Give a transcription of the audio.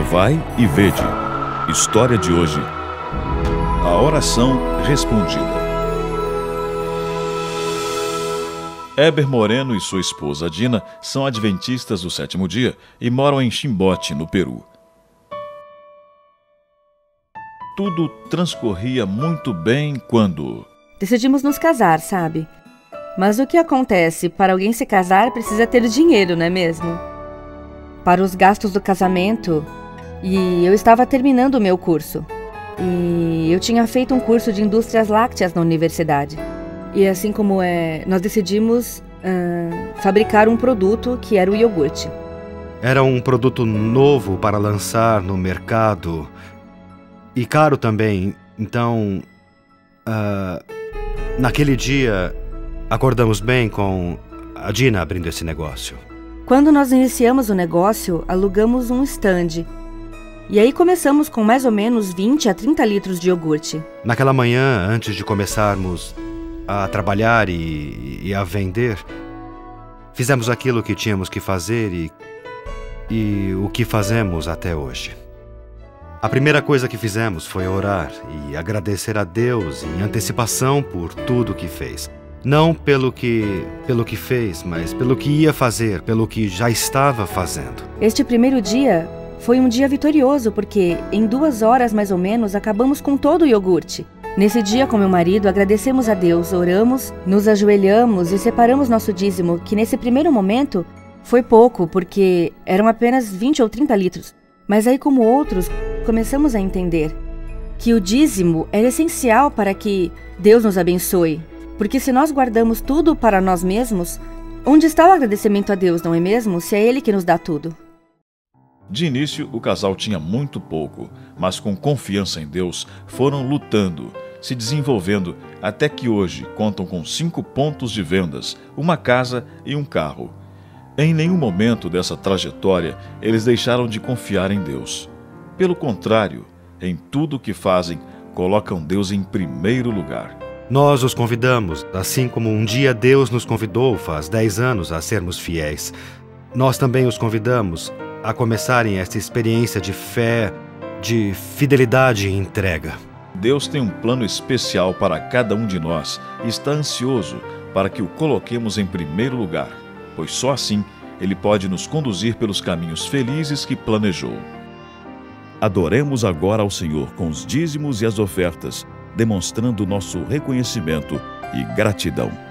Vai e vede. História de hoje. A oração respondida. Heber Moreno e sua esposa Dina são adventistas do sétimo dia e moram em Chimbote, no Peru. Tudo transcorria muito bem quando... Decidimos nos casar, sabe? Mas o que acontece? Para alguém se casar precisa ter dinheiro, não é mesmo? Para os gastos do casamento... E eu estava terminando o meu curso. E eu tinha feito um curso de indústrias lácteas na universidade. E assim como nós decidimos fabricar um produto que era o iogurte. Era um produto novo para lançar no mercado. E caro também. Então, naquele dia, acordamos bem com a Dina abrindo esse negócio. Quando nós iniciamos o negócio, alugamos um stand. E aí começamos com mais ou menos 20 a 30 litros de iogurte. Naquela manhã, antes de começarmos a trabalhar e a vender, fizemos aquilo que tínhamos que fazer e o que fazemos até hoje. A primeira coisa que fizemos foi orar e agradecer a Deus em antecipação por tudo que fez. Não pelo que fez, mas pelo que ia fazer, pelo que já estava fazendo. Este primeiro dia foi um dia vitorioso porque, em 2 horas mais ou menos, acabamos com todo o iogurte. Nesse dia, com meu marido, agradecemos a Deus, oramos, nos ajoelhamos e separamos nosso dízimo, que nesse primeiro momento foi pouco, porque eram apenas 20 ou 30 litros. Mas aí, como outros, começamos a entender que o dízimo era essencial para que Deus nos abençoe. Porque se nós guardamos tudo para nós mesmos, onde está o agradecimento a Deus, não é mesmo? Se é Ele que nos dá tudo. De início, o casal tinha muito pouco, mas com confiança em Deus, foram lutando, se desenvolvendo, até que hoje contam com 5 pontos de vendas, uma casa e um carro. Em nenhum momento dessa trajetória, eles deixaram de confiar em Deus. Pelo contrário, em tudo o que fazem, colocam Deus em primeiro lugar. Nós os convidamos, assim como um dia Deus nos convidou faz 10 anos a sermos fiéis. Nós também os convidamos a começarem esta experiência de fé, de fidelidade e entrega. Deus tem um plano especial para cada um de nós e está ansioso para que o coloquemos em primeiro lugar, pois só assim Ele pode nos conduzir pelos caminhos felizes que planejou. Adoremos agora ao Senhor com os dízimos e as ofertas, demonstrando nosso reconhecimento e gratidão.